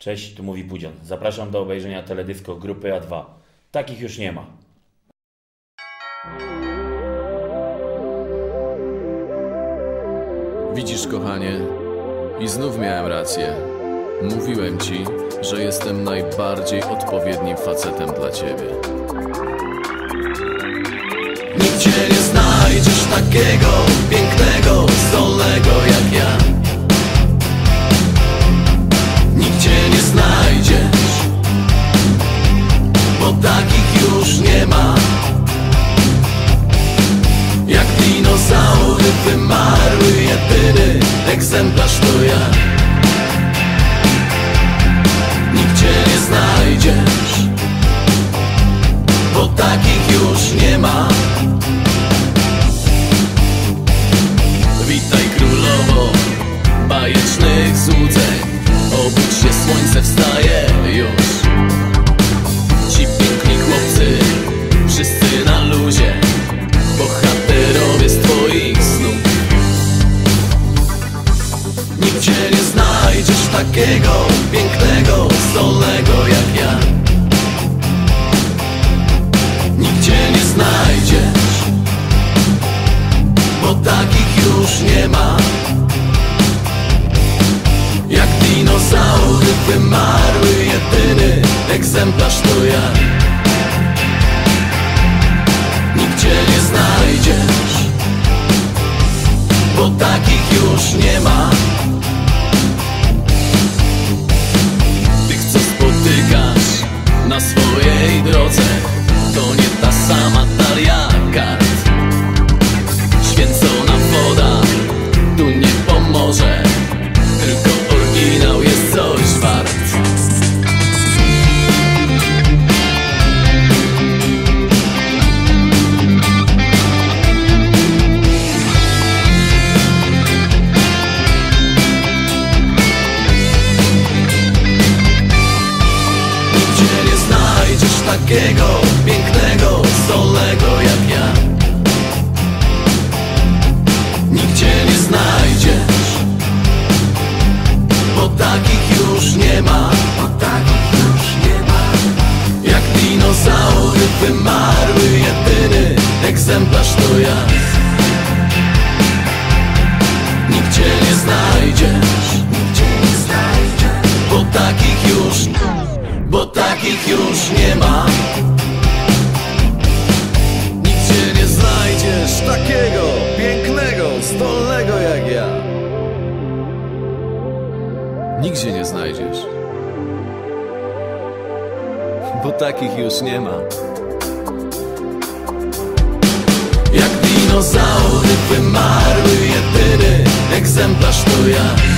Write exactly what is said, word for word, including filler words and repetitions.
Cześć, tu mówi Pudzian. Zapraszam do obejrzenia teledysco grupy A dwa. Takich już nie ma. Widzisz, kochanie, i znów miałem rację. Mówiłem ci, że jestem najbardziej odpowiednim facetem dla ciebie. Nigdzie nie znajdziesz takiego pięknego, zdolnego jak ja. Nigdzie nie znajdziesz, bo takich już nie ma. Jak dinozaury wymarły, jedyny egzemplarz to ja. Nigdzie nie znajdziesz, bo takich już nie ma. Witaj królowo bajecznych złudzeń, obudź się, słońce wstaje już. Ci piękni chłopcy, wszyscy na luzie, bohaterowie z twoich snów. Nigdzie nie znajdziesz takiego pięknego, zdolnego jak ja. Nigdzie nie znajdziesz, bo takich już nie ma. Jak dinozaury wymarły, jedyny egzemplarz to ja. Nigdzie nie znajdziesz, bo takich już nie ma. Tych, co spotykasz na swojej drodze, to nie ta sama talia kart. Święcona woda tu nie pomoże, tylko oryginał jest coś wart. Nigdzie nie znajdziesz takiego pięknego, zdolnego jak ja. Nigdzie nie znajdziesz, bo takich już nie ma. Bo takich już nie ma. Jak dinozaury wymarły, jedyny egzemplarz to ja. Nigdzie nie znajdziesz, nigdzie nie znajdziesz, bo takich już, bo takich już nie ma. Nigdzie nie znajdziesz takiego pięknego, zdolnego jak ja. Nigdzie nie znajdziesz, bo takich już nie ma. Jak dinozaury wymarły, jedyny egzemplarz to ja.